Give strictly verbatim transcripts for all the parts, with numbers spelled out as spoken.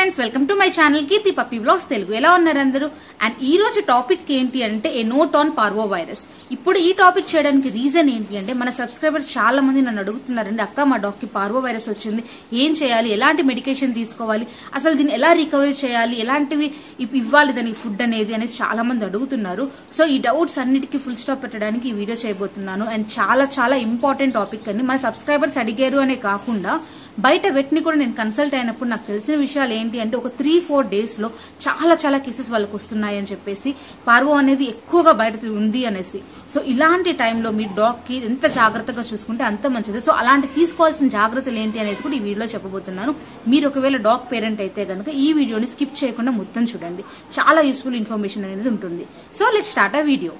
Friends, welcome to my channel Keerthi puppy blogs Telugu. ఎలా ఉన్నారు అందరూ? అండ్ ఈ రోజు టాపిక్ ఏంటి అంటే a note on parvo virus. ఇప్పుడు ఈ టాపిక్ చేయడానికి రీజన్ ఏంటి అంటే మన సబ్స్క్రైబర్స్ చాలా మంది నన్ను అడుగుతున్నారండి, అక్క మా డాగ్ కి పార్వో వైరస్ వచ్చింది, ఏం చేయాలి, ఎలాంటి మెడికేషన్ తీసుకోవాలి, అసలు దీన్ని ఎలా రికవరీ చేయాలి, ఎలాంటివి ఇవ్వాలి దానికి ఫుడ్ అనేది అనేది చాలా మంది అడుగుతున్నారు. సో ఈ డౌట్స్ అన్నిటికీ ఫుల్ స్టాప్ పెట్టడానికి ఈ వీడియో చేయబోతున్నాను. అండ్ చాలా చాలా ఇంపార్టెంట్ టాపిక్ అండి. మన సబ్స్క్రైబర్స్ అడిగారు అనే కాకుండా బయట వెట్ని కూడా నేను కన్సల్ట్ అయినప్పుడు నాకు తెలిసిన విషయాలు ఏంటి అంటే ఒక త్రీ ఫోర్ డేస్ లో చాలా చాలా కేసెస్ వాళ్ళకి వస్తున్నాయి అని చెప్పేసి, పార్వో అనేది ఎక్కువగా బయట ఉంది అనేసి. సో ఇలాంటి టైంలో మీ డాగ్ కి ఎంత జాగ్రత్తగా చూసుకుంటే అంత మంచిది. సో అలాంటి తీసుకోవాల్సిన జాగ్రత్తలు ఏంటి అనేది కూడా ఈ వీడియోలో చెప్పబోతున్నాను. మీరు ఒకవేళ డాగ్ పేరెంట్ అయితే కనుక ఈ వీడియోని స్కిప్ చేయకుండా మొత్తం చూడండి, చాలా యూస్ఫుల్ ఇన్ఫర్మేషన్ అనేది ఉంటుంది. సో లెట్స్ స్టార్ట్ ఆ వీడియో.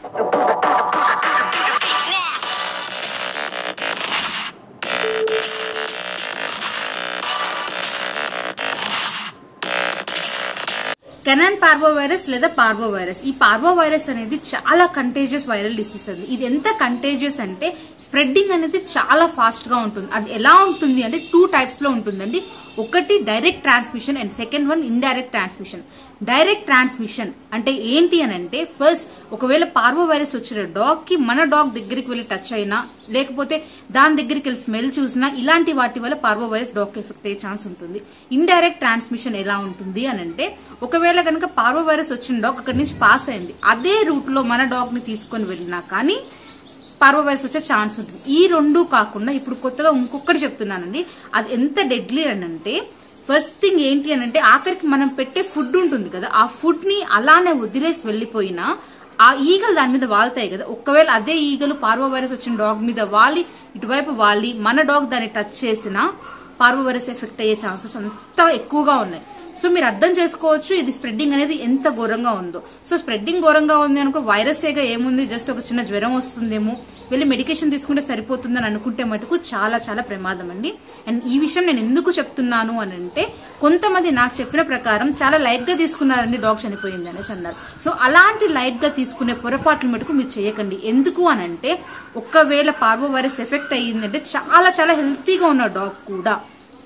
కెనాన్ పార్వో వైరస్ లేదా పార్వో వైరస్. ఈ పార్వో వైరస్ అనేది చాలా కంటేజియస్ వైరల్ డిసీజ్ అండి. ఇది ఎంత కంటేజియస్ అంటే స్ప్రెడ్డింగ్ అనేది చాలా ఫాస్ట్ గా ఉంటుంది. అది ఎలా ఉంటుంది అంటే టూ టైప్స్ లో ఉంటుందండి. ఒకటి direct transmission and second one indirect transmission. Direct transmission అంటే ఏంటి అని అంటే, ఫస్ట్ ఒకవేళ పార్వో వైరస్ వచ్చిన డాగ్ కి మన డాగ్ దగ్గరికి వెళ్ళి టచ్ అయినా, లేకపోతే దాని దగ్గరికి వెళ్ళి స్మెల్ చూసినా, ఇలాంటి వాటి వల్ల పార్వో వైరస్ డాగ్ కి ఎఫెక్ట్ అయ్యే ఛాన్స్ ఉంటుంది. ఇండైరెక్ట్ ట్రాన్స్మిషన్ ఎలా ఉంటుంది అని అంటే, ఒకవేళ కనుక పార్వో వైరస్ వచ్చిన డాగ్ అక్కడి నుంచి పాస్ అయింది, అదే రూట్ లో మన డాగ్ ని తీసుకొని వెళ్ళినా కానీ పార్వో వైరస్ వచ్చే ఛాన్స్ ఉంటుంది. ఈ రెండు కాకుండా ఇప్పుడు కొత్తగా ఇంకొకటి చెప్తున్నానండి, అది ఎంత డెడ్లీ అని అంటే, ఫస్ట్ థింగ్ ఏంటి అని అంటే, ఆఖరికి మనం పెట్టే ఫుడ్ ఉంటుంది కదా, ఆ ఫుడ్ ని అలానే వదిలేసి వెళ్ళిపోయినా ఆ ఈగలు దాని మీద వాళ్తాయి కదా, ఒకవేళ అదే ఈగలు పార్వో వైరస్ వచ్చిన డాగ్ మీద వాలి ఇటువైపు వాలి మన డాగ్ దాన్ని టచ్ చేసినా పార్వో వైరస్ ఎఫెక్ట్ అయ్యే ఛాన్సెస్ అంతా ఎక్కువగా ఉన్నాయి. సో మీరు అర్థం చేసుకోవచ్చు ఇది స్ప్రెడ్డింగ్ అనేది ఎంత ఘోరంగా ఉందో. సో స్ప్రెడ్డింగ్ ఘోరంగా ఉంది అనుకో, వైరస్ ఏగా ఏముంది, జస్ట్ ఒక చిన్న జ్వరం వస్తుందేమో, వెళ్ళి మెడికేషన్ తీసుకుంటే సరిపోతుందని అనుకుంటే మటుకు చాలా చాలా ప్రమాదం అండి. అండ్ ఈ విషయం నేను ఎందుకు చెప్తున్నాను అని అంటే, కొంతమంది నాకు చెప్పిన ప్రకారం చాలా లైట్ గా తీసుకున్నారండి డాగ్ చనిపోయింది అనేసి అన్నారు. సో అలాంటి లైట్ గా తీసుకునే పొరపాట్లు మటుకు మీరు చేయకండి. ఎందుకు అని అంటే, ఒకవేళ పార్వో వైరస్ ఎఫెక్ట్ అయ్యిందంటే చాలా చాలా హెల్తీగా ఉన్న డాగ్ కూడా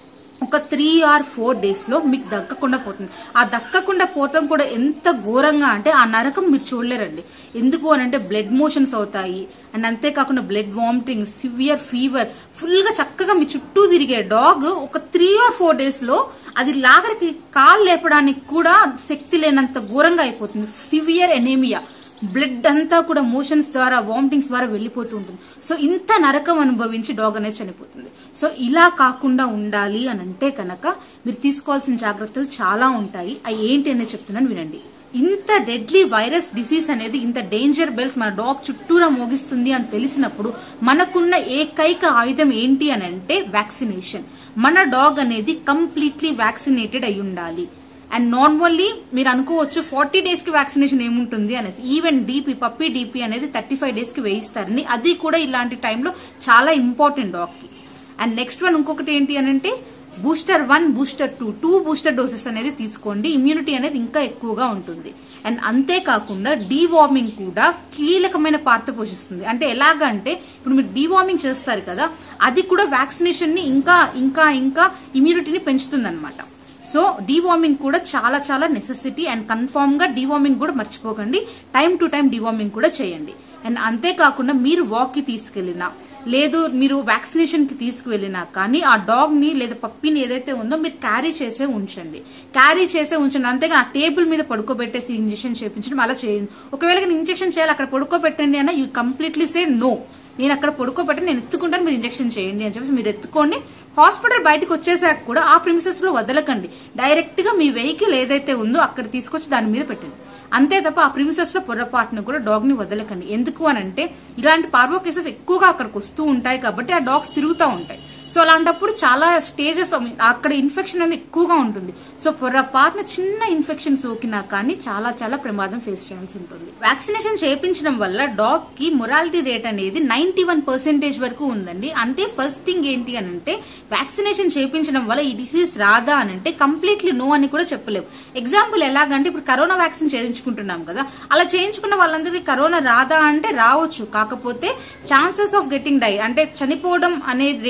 ఒక త్రీ ఆర్ ఫోర్ డేస్ లో మీకు దక్కకుండా పోతుంది. ఆ దక్కకుండా పోతాం కూడా ఎంత ఘోరంగా అంటే ఆ నరకం మీరు చూడలేరండి. ఎందుకు అని అంటే బ్లడ్ మోషన్స్ అవుతాయి, అండ్ అంతేకాకుండా blood vomiting, severe fever, full గా చక్కగా మీ చుట్టూ తిరిగే డాగ్ ఒక త్రీ ఆర్ ఫోర్ డేస్ లో అది లాగరికి కాలు లేపడానికి కూడా శక్తి లేనంత ఘోరంగా అయిపోతుంది. సివియర్ ఎనీమియా, బ్లడ్ అంతా కూడా మోషన్స్ ద్వారా, వామిటింగ్స్ ద్వారా వెళ్ళిపోతూ ఉంటుంది. సో ఇంత నరకం అనుభవించి డాగ్ అనేది చనిపోతుంది. సో ఇలా కాకుండా ఉండాలి అని అంటే కనుక మీరు తీసుకోవాల్సిన జాగ్రత్తలు చాలా ఉంటాయి. అవి ఏంటి అనేది చెప్తున్నాను వినండి. ఇంత డెడ్లీ వైరస్ డిసీజ్ అనేది, ఇంత డేంజర్ బెల్స్ మన డాగ్ చుట్టూరా మోగిస్తుంది అని తెలిసినప్పుడు మనకున్న ఏకైక ఆయుధం ఏంటి అని అంటే వ్యాక్సినేషన్. మన డాగ్ అనేది కంప్లీట్లీ వ్యాక్సినేటెడ్ అయి ఉండాలి. అండ్ నార్మల్లీ మీరు అనుకోవచ్చు ఫార్టీ డేస్ కి వ్యాక్సినేషన్ ఏముంటుంది అనేసి. ఈవెన్ డీపీ, పప్పీ డీపీ అనేది థర్టీ ఫైవ్ డేస్ కి వేయిస్తారని, అది కూడా ఇలాంటి టైంలో చాలా ఇంపార్టెంట్ డాగ్ కి. అండ్ నెక్స్ట్ వన్ ఇంకొకటి ఏంటి అని అంటే, booster one, booster two, two booster doses అనేది తీసుకోండి. ఇమ్యూనిటీ అనేది ఇంకా ఎక్కువగా ఉంటుంది. అండ్ అంతేకాకుండా డీవార్మింగ్ కూడా కీలకమైన పాత్ర పోషిస్తుంది. అంటే ఎలాగంటే, ఇప్పుడు మీరు డీవార్మింగ్ చేస్తారు కదా, అది కూడా వ్యాక్సినేషన్ ని ఇంకా ఇంకా ఇంకా ఇమ్యూనిటీని పెంచుతుంది అనమాట. సో డీవార్మింగ్ కూడా చాలా చాలా నెసెసిటీ. అండ్ కన్ఫామ్ గా డీవార్మింగ్ కూడా మర్చిపోకండి, టైం టు టైం డీవార్మింగ్ కూడా చేయండి. అండ్ అంతేకాకుండా మీరు వాక్ కి తీసుకెళ్లినా, లేదు మీరు వ్యాక్సినేషన్ కి తీసుకువెళ్ళినా కానీ ఆ డాగ్ ని లేదా పప్పీని ఏదైతే ఉందో మీరు క్యారీ చేసే ఉంచండి, క్యారీ చేసే ఉంచండి. అంతేగా ఆ టేబుల్ మీద పడుకోబెట్టేసి ఇంజెక్షన్ చేయించడం అలా చేయండి. ఒకవేళ ఇంజెక్షన్ చేయాలి అక్కడ పడుకోబెట్టండి అన్న, యూ కంప్లీట్లీ సే నో, నేను అక్కడ పడుకోబెట్టి నేను ఎత్తుకుంటాను, మీరు ఇంజెక్షన్ చేయండి అని చెప్పేసి మీరు ఎత్తుకోండి. హాస్పిటల్ బయటకు వచ్చేసాక కూడా ఆ ప్రిమిసెస్ లో వదలకండి, డైరెక్ట్ గా మీ వెహికల్ ఏదైతే ఉందో అక్కడ తీసుకొచ్చి దాని మీద పెట్టండి. అంతే తప్ప ఆ ప్రిమిసెస్ లో పొరపాటును కూడా డాగ్ ని వదలకండి. ఎందుకు అని అంటే ఇలాంటి పార్వో కేసెస్ ఎక్కువగా అక్కడికి వస్తూ ఉంటాయి కాబట్టి ఆ డాగ్స్ తిరుగుతూ ఉంటాయి. సో అలాంటప్పుడు చాలా స్టేజెస్ అక్కడ ఇన్ఫెక్షన్ అనేది ఎక్కువగా ఉంటుంది. సో పొరపాటున చిన్న ఇన్ఫెక్షన్ సోకినా కానీ చాలా చాలా ప్రమాదం ఫేస్ చేయాల్సి ఉంటుంది. వ్యాక్సినేషన్ చేయించడం వల్ల డాగ్ కి మొరాలిటీ రేట్ అనేది నైన్టీ వన్ పర్సెంటేజ్ వరకు ఉందండి. అంతే ఫస్ట్ థింగ్ ఏంటి అని అంటే, వ్యాక్సినేషన్ చేయించడం వల్ల ఈ డిసీజ్ రాదా అని అంటే కంప్లీట్లీ నో అని కూడా చెప్పలేము. ఎగ్జాంపుల్ ఎలాగంటే, ఇప్పుడు కరోనా వ్యాక్సిన్ చేయించుకుంటున్నాం కదా, అలా చేయించుకున్న వాళ్ళందరికీ కరోనా రాదా అంటే రావచ్చు, కాకపోతే ఛాన్సెస్ ఆఫ్ గెటింగ్ డై అంటే చనిపోవడం అనే రేట్ అనేది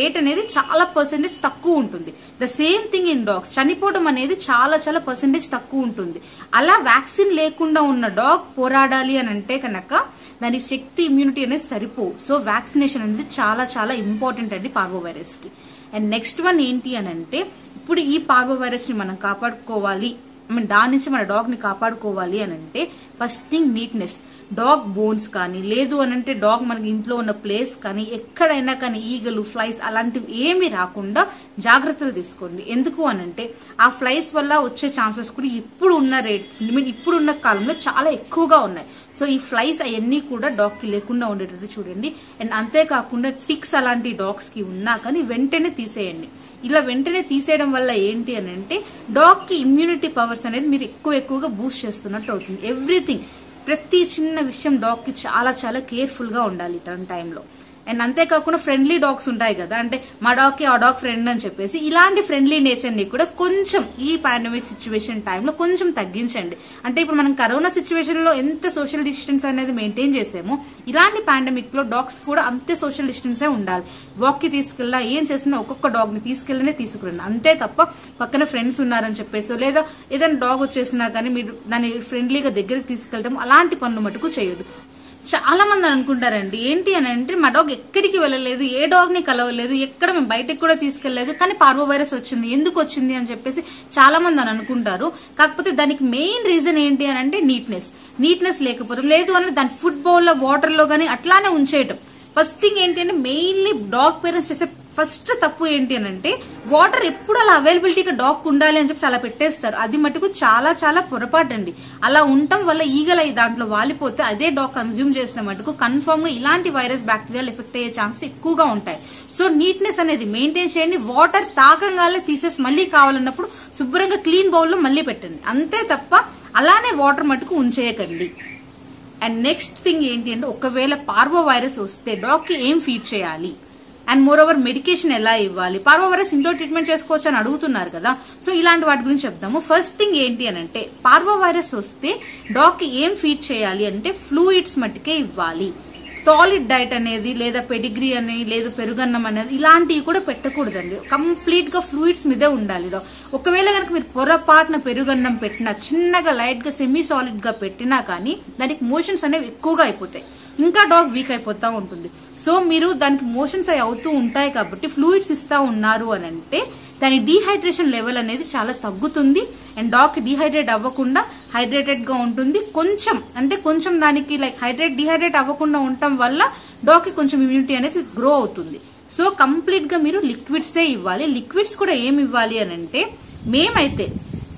చాలా పర్సెంటేజ్ తక్కువ ఉంటుంది. The same thing in dogs, చనిపోవడం అనేది చాలా చాలా పర్సెంటేజ్ తక్కువ ఉంటుంది. అలా వ్యాక్సిన్ లేకుండా ఉన్న డాగ్ పోరాడాలి అని అంటే కనుక దానికి శక్తి, ఇమ్యూనిటీ అనేది సరిపోవు. సో వ్యాక్సినేషన్ అనేది చాలా చాలా ఇంపార్టెంట్ అండి పార్వో వైరస్ కి. అండ్ నెక్స్ట్ వన్ ఏంటి అని అంటే, ఇప్పుడు ఈ పార్వో వైరస్ ని మనం కాపాడుకోవాలి, ఐ మీన్ దాని నుంచి మన డాగ్ ని కాపాడుకోవాలి అని అంటే first thing neatness. Dog bones కానీ, లేదు అని అంటే డాగ్ మనకి ఇంట్లో ఉన్న ప్లేస్ కానీ, ఎక్కడైనా కానీ ఈగలు, ఫ్లైస్ అలాంటివి ఏమీ రాకుండా జాగ్రత్తలు తీసుకోండి. ఎందుకు అని అంటే ఆ ఫ్లైస్ వల్ల వచ్చే ఛాన్సెస్ కూడా ఇప్పుడు ఉన్న రేట్, ఐ మీన్ ఇప్పుడున్న కాలంలో చాలా ఎక్కువగా ఉన్నాయి. సో ఈ ఫ్లైస్ అవన్నీ కూడా డాగ్ కి లేకుండా ఉండేటట్టు చూడండి. అండ్ అంతేకాకుండా టిక్స్ అలాంటి డాగ్స్ కి ఉన్నా కానీ వెంటనే తీసేయండి. ఇలా వెంటనే తీసేయడం వల్ల ఏంటి అని అంటే డాగ్ కి ఇమ్యూనిటీ పవర్స్ అనేది మీరు ఎక్కువ ఎక్కువగా బూస్ట్ చేస్తున్నట్టు అవుతుంది. ఎవ్రీథింగ్, ప్రతి చిన్న విషయం డాగ్ కి చాలా చాలా కేర్ఫుల్ గా ఉండాలి ఇట్లాంటి టైంలో. అండ్ అంతేకాకుండా ఫ్రెండ్లీ డాగ్స్ ఉంటాయి కదా, అంటే మా డాగ్ కి ఆ డాగ్ ఫ్రెండ్ అని చెప్పేసి ఇలాంటి ఫ్రెండ్లీ నేచర్ ని కూడా కొంచెం ఈ పాండమిక్ సిచ్యువేషన్ టైంలో కొంచెం తగ్గించండి. అంటే ఇప్పుడు మనం కరోనా సిచ్యువేషన్ లో ఎంత సోషల్ డిస్టెన్స్ అనేది మెయింటైన్ చేసామో, ఇలాంటి పాండమిక్ లో డాగ్స్ కూడా అంతే సోషల్ డిస్టెన్సే ఉండాలి. వాక్ కి తీసుకెళ్ళా, ఏం చేసినా ఒక్కొక్క డాగ్ ని తీసుకెళ్ళనే తీసుకురండి. అంతే తప్ప పక్కన ఫ్రెండ్స్ ఉన్నారని చెప్పేసి లేదా ఏదైనా డాగ్ వచ్చేసినా కానీ మీరు దాన్ని ఫ్రెండ్లీగా దగ్గరికి తీసుకెళ్ళడం అలాంటి పనులు మటుకు చేయొద్దు. చాలా మంది అనుకుంటారండి ఏంటి అని అంటే మా డాగ్ ఎక్కడికి వెళ్ళలేదు, ఏ డాగ్ ని కలవలేదు, ఎక్కడ మేము బయటకు కూడా తీసుకెళ్లేదు, కానీ పార్వో వైరస్ వచ్చింది, ఎందుకు వచ్చింది అని చెప్పేసి చాలా మంది అని అనుకుంటారు. కాకపోతే దానికి మెయిన్ రీజన్ ఏంటి అని అంటే నీట్నెస్. నీట్నెస్ లేకపోవడం, లేదు అని దాని ఫుడ్ బౌల్ లో వాటర్ లో గానీ అట్లానే ఉంచేయటం. ఫస్ట్ థింగ్ ఏంటి అంటే మెయిన్లీ డాగ్ పేరెంట్స్ చేసే ఫస్ట్ తప్పు ఏంటి అని అంటే వాటర్ ఎప్పుడు అలా అవైలబిలిటీగా డాగ్ ఉండాలి అని చెప్పి అలా పెట్టేస్తారు. అది మటుకు చాలా చాలా పొరపాటు అండి. అలా ఉండటం వల్ల ఈగల దాంట్లో వాలిపోతే అదే డాగ్ కన్జ్యూమ్ చేసిన మటుకు కన్ఫర్మ్ గా ఇలాంటి వైరస్ బ్యాక్టీరియాలు ఎఫెక్ట్ అయ్యే ఛాన్సెస్ ఎక్కువగా ఉంటాయి. సో నీట్నెస్ అనేది మెయింటైన్ చేయండి. వాటర్ తాగంగానే తీసేసి మళ్ళీ కావాలన్నప్పుడు శుభ్రంగా క్లీన్ బౌల్ లో మళ్ళీ పెట్టండి. అంతే తప్ప అలానే వాటర్ మటుకు ఉంచేయకండి. అండ్ నెక్స్ట్ థింగ్ ఏంటి అంటే ఒకవేళ పార్వో వైరస్ వస్తే డాగ్ కి ఏం ఫీడ్ చేయాలి, అండ్ మోర్ ఓవర్ మెడికేషన్ ఎలా ఇవ్వాలి, పార్వో వైరస్ ఇంట్లో ట్రీట్మెంట్ చేసుకోవచ్చు అని అడుగుతున్నారు కదా. సో ఇలాంటి వాటి గురించి చెప్తాము. ఫస్ట్ థింగ్ ఏంటి అని అంటే పార్వో వైరస్ వస్తే డాగ్ కి ఏం ఫీడ్ చేయాలి అంటే ఫ్లూయిడ్స్ మట్టుకే ఇవ్వాలి. సాలిడ్ డైట్ అనేది లేదా పెడిగ్రీ అని లేదు పెరుగన్నం అనేది ఇలాంటివి కూడా పెట్టకూడదండి. కంప్లీట్ గా ఫ్లూయిడ్స్ మీదే ఉండాలి. ఒకవేళ కనుక మీరు పొరపాటున పెరుగన్నం పెట్టినా, చిన్నగా లైట్ గా సెమీ సాలిడ్ గా పెట్టినా కానీ దానికి మోషన్స్ అనేవి ఎక్కువగా అయిపోతాయి, ఇంకా డాగ్ వీక్ అయిపోతా ఉంటుంది. సో మీరు దానికి మోషన్స్ అవి అవుతూ ఉంటాయి కాబట్టి ఫ్లూయిడ్స్ ఇస్తా ఉన్నారు అని అంటే దాని డీహైడ్రేషన్ లెవెల్ అనేది చాలా తగ్గుతుంది. అండ్ డాగ్ కి డీహైడ్రేట్ అవ్వకుండా హైడ్రేటెడ్ గా ఉంటుంది. కొంచెం అంటే కొంచెం దానికి లైక్ హైడ్రేట్ డీహైడ్రేట్ అవ్వకుండా ఉండటం వల్ల డాగ్ కి కొంచెం ఇమ్యూనిటీ అనేది గ్రో అవుతుంది. సో కంప్లీట్ గా మీరు లిక్విడ్సే ఇవ్వాలి. లిక్విడ్స్ కూడా ఏమి ఇవ్వాలి అని అంటే మేమైతే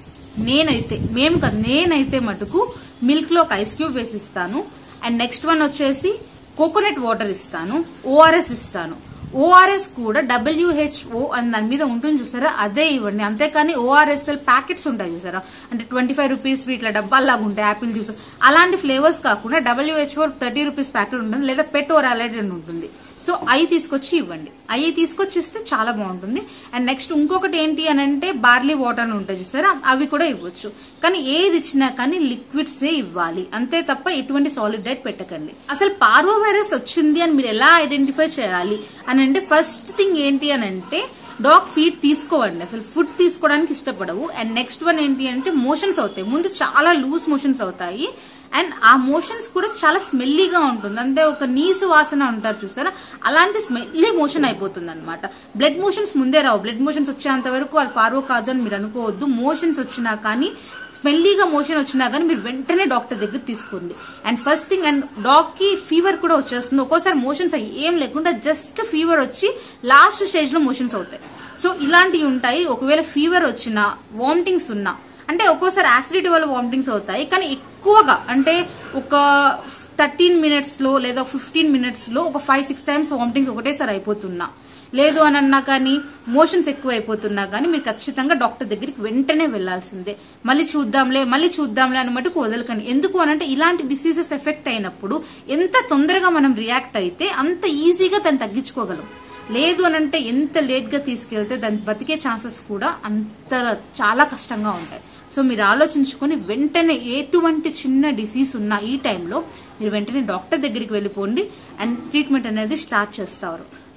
నేనైతే మేము కదా నేనైతే మటుకు మిల్క్ లో ఒక ఐస్ క్యూబ్ వేసి ఇస్తాను. అండ్ నెక్స్ట్ వన్ వచ్చేసి కోకోనట్ వాటర్ ఇస్తాను, ఓఆర్ఎస్ ఇస్తాను. ఓఆర్ఎస్ కూడా డబ్ల్యూహెచ్ఓ అని దాని మీద ఉంటుంది చూసారా, అదే ఇవ్వండి. అంతేకాని ఓఆర్ఎస్ఎల్ ప్యాకెట్స్ ఉంటాయి చూసారా, అంటే ట్వంటీ ఫైవ్ రూపీస్ ఇట్లా డబ్బాలాగా ఉంటాయి యాపిల్ జ్యూస్, అలాంటి ఫ్లేవర్స్ కాకుండా డబ్ల్యూహెచ్ఓ థర్టీ రూపీస్ ప్యాకెట్ ఉంటుంది, లేదా పెట్ ఓర్ అలైడ్ అని ఉంటుంది. సో అవి తీసుకొచ్చి ఇవ్వండి. అవి తీసుకొచ్చి ఇస్తే చాలా బాగుంటుంది. అండ్ నెక్స్ట్ ఇంకొకటి ఏంటి అని అంటే బార్లీ వాటర్ అని ఉంటాయి చూసారా, అవి కూడా ఇవ్వచ్చు. కానీ ఏది ఇచ్చినా కానీ లిక్విడ్సే ఇవ్వాలి, అంతే తప్ప ఎటువంటి సాలిడ్ డైట్ పెట్టకండి. అసలు పార్వో వైరస్ వచ్చింది అని మీరు ఎలా ఐడెంటిఫై చేయాలి అని అంటే ఫస్ట్ థింగ్ ఏంటి అని అంటే డాగ్ ఫీడ్ తీసుకోవండి, అసలు ఫుడ్ తీసుకోవడానికి ఇష్టపడవు. అండ్ నెక్స్ట్ వన్ ఏంటి అంటే మోషన్స్ అవుతాయి. ముందు చాలా లూజ్ మోషన్స్ అవుతాయి అండ్ ఆ మోషన్స్ కూడా చాలా స్మెల్లీగా ఉంటుంది. అంటే ఒక నీసు వాసన అంటారు చూసారా, అలాంటి స్మెల్లీ మోషన్ అయిపోతుంది అనమాట. బ్లడ్ మోషన్స్ ముందే రావు. బ్లడ్ మోషన్స్ వచ్చేంత వరకు అది పార్వో కాదు అని మీరు అనుకోవద్దు. మోషన్స్ వచ్చినా కానీ స్మెల్లీగా మోషన్ వచ్చినా కానీ మీరు వెంటనే డాక్టర్ దగ్గర తీసుకోండి. And first thing, and dog కి ఫీవర్ కూడా వచ్చేస్తుంది. ఒక్కోసారి మోషన్స్ ఏం లేకుండా జస్ట్ ఫీవర్ వచ్చి లాస్ట్ స్టేజ్ లో మోషన్స్ అవుతాయి. సో ఇలాంటివి ఉంటాయి. ఒకవేళ ఫీవర్ వచ్చినా, వామిటింగ్స్ ఉన్నా, అంటే ఒక్కోసారి యాసిడిటీ వల్ల వామిటింగ్స్ అవుతాయి, కానీ ఎక్కువగా అంటే ఒక థర్టీన్ మినిట్స్ లో లేదా ఫిఫ్టీన్ మినిట్స్ లో ఒక ఫైవ్ సిక్స్ టైమ్స్ వామిటింగ్స్ ఒకటేసారి అయిపోతున్నా, లేదు అని అన్నా కానీ మోషన్స్ ఎక్కువ అయిపోతున్నా కానీ మీరు ఖచ్చితంగా డాక్టర్ దగ్గరికి వెంటనే వెళ్లాల్సిందే. మళ్ళీ చూద్దాంలే మళ్ళీ చూద్దాంలే అని మటుకు వదలకండి. ఎందుకు అనంటే ఇలాంటి డిసీజెస్ ఎఫెక్ట్ అయినప్పుడు ఎంత తొందరగా మనం రియాక్ట్ అయితే అంత ఈజీగా దాన్ని తగ్గించుకోగలం. లేదు అనంటే ఎంత లేట్ గా తీసుకెళ్తే దాన్ని బతికే ఛాన్సెస్ కూడా అంత చాలా కష్టంగా ఉంటాయి. సో మీరు ఆలోచించుకొని వెంటనే ఎటువంటి చిన్న డిసీజ్ ఉన్నా ఈ టైంలో మీరు వెంటనే డాక్టర్ దగ్గరికి వెళ్ళిపోండి అండ్ ట్రీట్మెంట్ అనేది స్టార్ట్ చేస్తారు.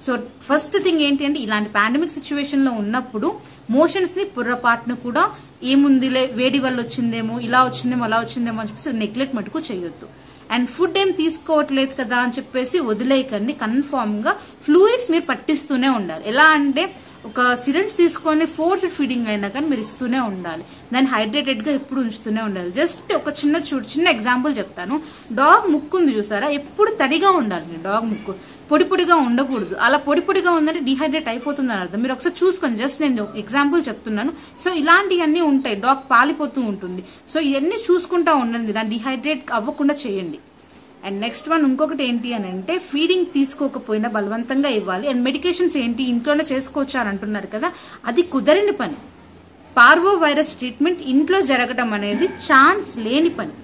సో ఫస్ట్ థింగ్ ఏంటి అంటే ఇలాంటి పాండమిక్ సిచ్యువేషన్ లో ఉన్నప్పుడు మోషన్స్ ని పొర్రపాటును కూడా ఏముందిలే వేడి వల్ల వచ్చిందేమో ఇలా వచ్చిందేమో అలా వచ్చిందేమో అని చెప్పేసి నెగ్లెక్ట్ మటుకు చేయొద్దు. అండ్ ఫుడ్ ఏం తీసుకోవట్లేదు కదా అని చెప్పేసి వదిలేయకండి. కన్ఫామ్ గా ఫ్లూయిడ్స్ మీరు పట్టిస్తూనే ఉండాలి. ఎలా అంటే ఒక సిరంజ్ తీసుకొని ఫోర్స్డ్ ఫీడింగ్ అయినా కానీ మీరు ఇస్తూనే ఉండాలి. దాన్ని హైడ్రేటెడ్ గా ఎప్పుడు ఉంచుతూనే ఉండాలి. జస్ట్ ఒక చిన్న చూడు చిన్న ఎగ్జాంపుల్ చెప్తాను. డాగ్ ముక్కు ఉంది చూసారా, ఎప్పుడు తడిగా ఉండాలి. మీ డాగ్ ముక్కు పొడి పొడిగా ఉండకూడదు. అలా పొడి పొడిగా ఉందంటే డిహైడ్రేట్ అయిపోతుంది అని అర్థం. మీరు ఒకసారి చూసుకోండి. జస్ట్ నేను ఎగ్జాంపుల్ చెప్తున్నాను. సో ఇలాంటివన్నీ ఉంటాయి. డాగ్ పాలిపోతూ ఉంటుంది. సో ఇవన్నీ చూసుకుంటా ఉండండి, దాన్ని డిహైడ్రేట్ అవ్వకుండా చేయండి. అండ్ నెక్స్ట్ వన్ ఇంకొకటి ఏంటి అని అంటే ఫీడింగ్ తీసుకోకపోయినా బలవంతంగా ఇవ్వాలి. అండ్ మెడికేషన్స్ ఏంటి ఇంట్లోనే చేసుకోవచ్చు అని అంటున్నారు కదా, అది కుదరని పని. పార్వో వైరస్ ట్రీట్మెంట్ ఇంట్లో జరగడం అనేది ఛాన్స్ లేని పని.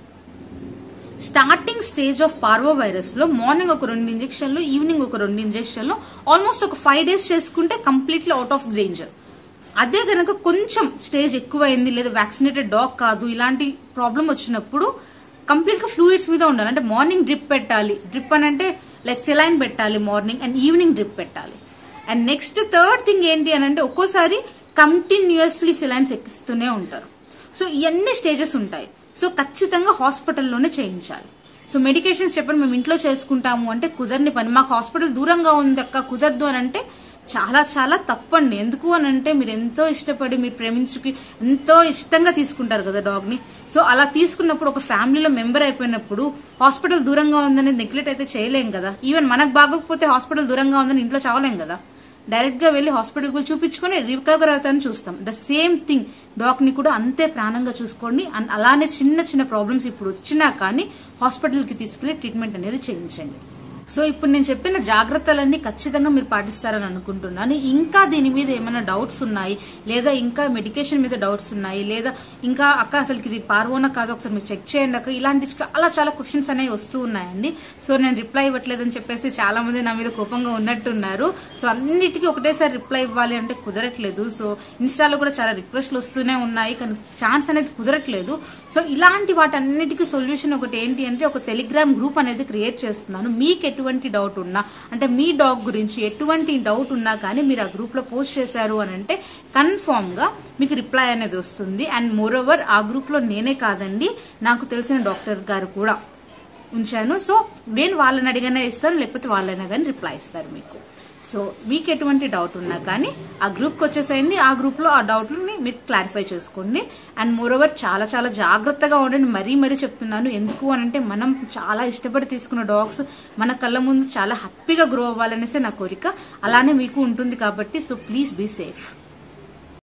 Starting stage of parvo virus లో మార్నింగ్ ఒక రెండు ఇంజెక్షన్లు, ఈవినింగ్ ఒక రెండు ఇంజెక్షన్లు, ఆల్మోస్ట్ ఒక ఫైవ్ డేస్ చేసుకుంటే కంప్లీట్లీ అవుట్ ఆఫ్ డేంజర్. అదే కనుక కొంచెం స్టేజ్ ఎక్కువైంది, లేదా వ్యాక్సినేటెడ్ డాగ్ కాదు, ఇలాంటి ప్రాబ్లం వచ్చినప్పుడు కంప్లీట్ గా ఫ్లూయిడ్స్ మీద ఉండాలి. అంటే మార్నింగ్ డ్రిప్ పెట్టాలి. డ్రిప్ అని అంటే లైక్ సెలైన్ పెట్టాలి మార్నింగ్, అండ్ ఈవినింగ్ డ్రిప్ పెట్టాలి. అండ్ నెక్స్ట్ థర్డ్ థింగ్ ఏంటి అని అంటే ఒక్కోసారి కంటిన్యూస్లీ సెలైన్స్ ఎక్కిస్తూనే ఉంటారు. సో ఇవన్నీ స్టేజెస్ ఉంటాయి. సో ఖచ్చితంగా హాస్పిటల్లోనే చేయించాలి. సో మెడికేషన్స్ చెప్పండి మేము ఇంట్లో చేసుకుంటాము అంటే కుదరని పని. మాకు హాస్పిటల్ దూరంగా ఉంది అక్క కుదరదు అని అంటే చాలా చాలా తప్పండి. ఎందుకు అని అంటే మీరు ఎంతో ఇష్టపడి మీరు ప్రేమించుకి ఎంతో ఇష్టంగా తీసుకుంటారు కదా డాగ్ని. సో అలా తీసుకున్నప్పుడు ఒక ఫ్యామిలీలో మెంబర్ అయిపోయినప్పుడు హాస్పిటల్ దూరంగా ఉందని నెగ్లెక్ట్ అయితే చేయలేం కదా. ఈవెన్ మనకు బాగోకపోతే హాస్పిటల్ దూరంగా ఉందని ఇంట్లో చావలేం కదా. డైరెక్ట్ గా వెళ్ళి హాస్పిటల్కి చూపించుకొని రికవర్ అవుతానని చూస్తాం. ద సేమ్ థింగ్ డాగ్ ని కూడా అంతే ప్రాణంగా చూసుకోండి. అండ్ అలానే చిన్న చిన్న ప్రాబ్లమ్స్ ఇప్పుడు వచ్చినా కానీ హాస్పిటల్కి తీసుకెళ్లి ట్రీట్మెంట్ అనేది చేయించండి. సో ఇప్పుడు నేను చెప్పిన జాగ్రత్తలన్నీ ఖచ్చితంగా మీరు పాటిస్తారని అనుకుంటున్నాను. ఇంకా దీని మీద ఏమైనా డౌట్స్ ఉన్నాయి, లేదా ఇంకా మెడికేషన్ మీద డౌట్స్ ఉన్నాయి, లేదా ఇంకా అక్క అసలు ఇది పార్వోనా కాదు ఒకసారి మీరు చెక్ చేయండి అక్క, ఇలాంటి చాలా చాలా క్వశ్చన్స్ అనేవి వస్తూ ఉన్నాయండి. సో నేను రిప్లై ఇవ్వట్లేదని చెప్పేసి చాలా మంది నా మీద కోపంగా ఉన్నట్టున్నారు. సో అన్నిటికీ ఒకటేసారి రిప్లై ఇవ్వాలి అంటే కుదరట్లేదు. సో ఇన్స్టాలో కూడా చాలా రిక్వెస్ట్లు వస్తూనే ఉన్నాయి, కానీ ఛాన్స్ అనేది కుదరట్లేదు. సో ఇలాంటి వాటన్నిటికీ సొల్యూషన్ ఒకటి ఏంటి అంటే ఒక టెలిగ్రామ్ గ్రూప్ అనేది క్రియేట్ చేస్తున్నాను. మీకు ఎటువంటి డౌట్ ఉన్నా అంటే మీ డాగ్ గురించి ఎటువంటి డౌట్ ఉన్నా కానీ మీరు ఆ గ్రూప్ లో పోస్ట్ చేశారు అని అంటే కన్ఫామ్ గా మీకు రిప్లై అనేది వస్తుంది. అండ్ మోర్ ఓవర్ ఆ గ్రూప్ లో నేనే కాదండి, నాకు తెలిసిన డాక్టర్ గారు కూడా ఉంచాను. సో నేను వాళ్ళని అడిగానే ఇస్తాను, లేకపోతే వాళ్ళైనా కానీ రిప్లై ఇస్తారు మీకు. సో మీకు ఎటువంటి డౌట్ ఉన్నా కానీ ఆ గ్రూప్కి వచ్చేసేయండి. ఆ గ్రూప్లో ఆ డౌట్లని మీరు క్లారిఫై చేసుకోండి. అండ్ మోర్ ఓవర్ చాలా చాలా జాగ్రత్తగా ఉండండి. మరీ మరీ చెప్తున్నాను. ఎందుకు అనంటే మనం చాలా ఇష్టపడి తీసుకున్న డాగ్స్ మన కళ్ళ ముందు చాలా హ్యాపీగా గ్రో అవ్వాలనేసి నా కోరిక. అలానే మీకు ఉంటుంది కాబట్టి సో ప్లీజ్ బీ సేఫ్.